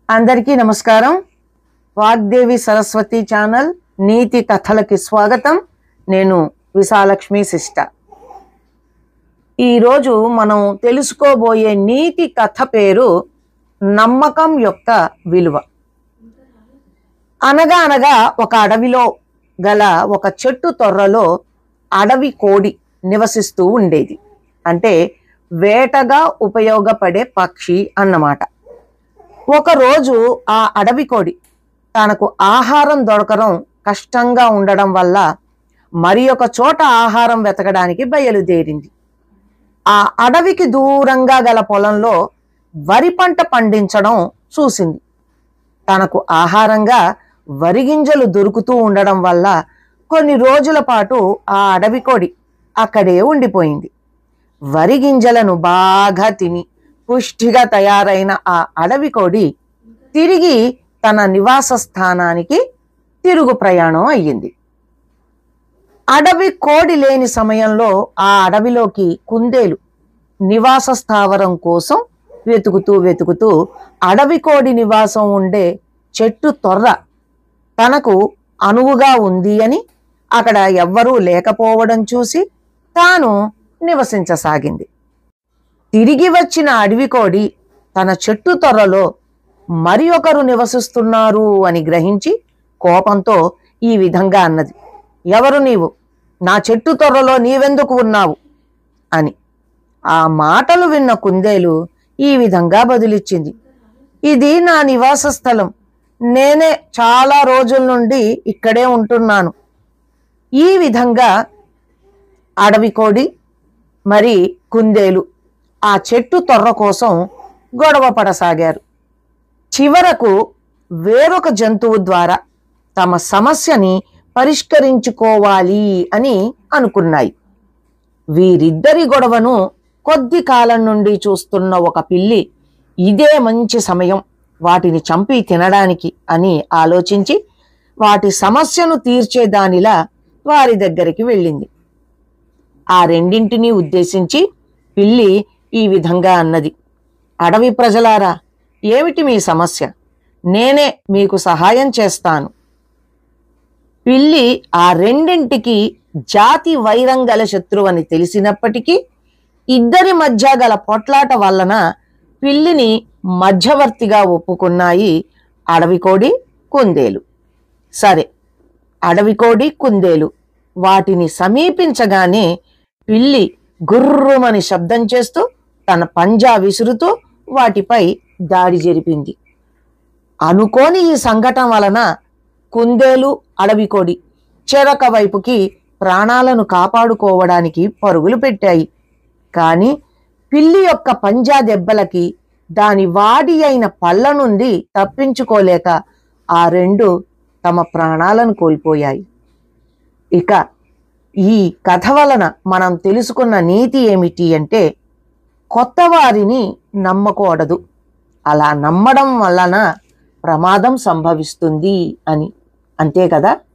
అందరికీ నమస్కారం. వాగ్దేవి సరస్వతి ఛానల్ నీతి కథలకి స్వాగతం. నేను విశాలక్ష్మి సిస్టర్. ఈరోజు మనం తెలుసుకోబోయే నీతి కథ పేరు నమ్మకం యొక్క విలువ. అనగా అనగా ఒక అడవిలో గల ఒక చెట్టు తొర్రలో అడవి కోడి నివసిస్తూ ఉండేది. అంటే వేటగా ఉపయోగపడే పక్షి అన్నమాట. ఒకరోజు ఆ అడవి కోడి తనకు ఆహారం దొరకడం కష్టంగా ఉండడం వల్ల మరి ఒక చోట ఆహారం వెతకడానికి బయలుదేరింది. ఆ అడవికి దూరంగా గల పొలంలో వరి పంట పండించడం చూసింది. తనకు ఆహారంగా వరి గింజలు దొరుకుతూ ఉండడం వల్ల కొన్ని రోజుల పాటు ఆ అడవి కోడి అక్కడే ఉండిపోయింది. వరి గింజలను బాగా తిని పుష్టిగా తయారైన ఆ అడవి కోడి తిరిగి తన నివాస స్థానానికి తిరుగు ప్రయాణం అయ్యింది. అడవి కోడి లేని సమయంలో ఆ అడవిలోకి కుందేలు నివాస స్థావరం కోసం వెతుకుతూ అడవి కోడి నివాసం ఉండే చెట్టు తొర్ర తనకు అనువుగా ఉంది అని, అక్కడ ఎవ్వరూ లేకపోవడం చూసి తాను నివసించసాగింది. తిరిగి వచ్చిన అడవి కోడి తన చెట్టు తొర్రలో మరి ఒకరు నివసిస్తున్నారు అని గ్రహించి కోపంతో ఈ విధంగా అన్నది, "ఎవరు నీవు? నా చెట్టు తొర్రలో నీవెందుకు ఉన్నావు?" అని. ఆ మాటలు విన్న కుందేలు ఈ విధంగా బదులిచ్చింది, "ఇది నా నివాస స్థలం. నేనే చాలా రోజుల నుండి ఇక్కడే ఉంటున్నాను." ఈ విధంగా అడవి కోడి మరి కుందేలు ఆ చెట్టు తొర్ర కోసం గొడవ పడసాగారు. చివరకు వేరొక జంతువు ద్వారా తమ సమస్యని పరిష్కరించుకోవాలి అని అనుకున్నాయి. వీరిద్దరి గొడవను కొద్ది కాలం నుండి చూస్తున్న ఒక పిల్లి ఇదే మంచి సమయం వాటిని చంపి తినడానికి అని ఆలోచించి వాటి సమస్యను తీర్చేదానిలా వారి దగ్గరికి వెళ్ళింది. ఆ రెండింటినీ ఉద్దేశించి పిల్లి ఈ విధంగా అన్నది, "అడవి ప్రజలారా, ఏమిటి మీ సమస్య? నేనే మీకు సహాయం చేస్తాను." పిల్లి ఆ రెండింటికి జాతి వైరం గల శత్రువని తెలిసినప్పటికీ ఇద్దరి మధ్య గల పొట్లాట వలన పిల్లిని మధ్యవర్తిగా ఒప్పుకున్నాయి అడవి కోడి, కుందేలు. సరే, అడవి కోడి, కుందేలు వాటిని సమీపించగానే పిల్లి గుర్రుమని శబ్దం చేస్తూ తన పంజా విసురుతూ వాటిపై దాడి జరిపింది. అనుకోని ఈ సంఘటన వలన కుందేలు, అడవి కోడి చెరొక వైపుకి ప్రాణాలను కాపాడుకోవడానికి పరుగులు పెట్టాయి. కానీ పిల్లి యొక్క పంజా దెబ్బలకి దాని వాడి అయిన పళ్ళ నుండి తప్పించుకోలేక ఆ రెండు తమ ప్రాణాలను కోల్పోయాయి. ఇక ఈ కథ వలన మనం తెలుసుకున్న నీతి ఏమిటి అంటే, కొత్త వారిని నమ్మకూడదు, అలా నమ్మడం వలన ప్రమాదం సంభవిస్తుంది అని. అంతే కదా.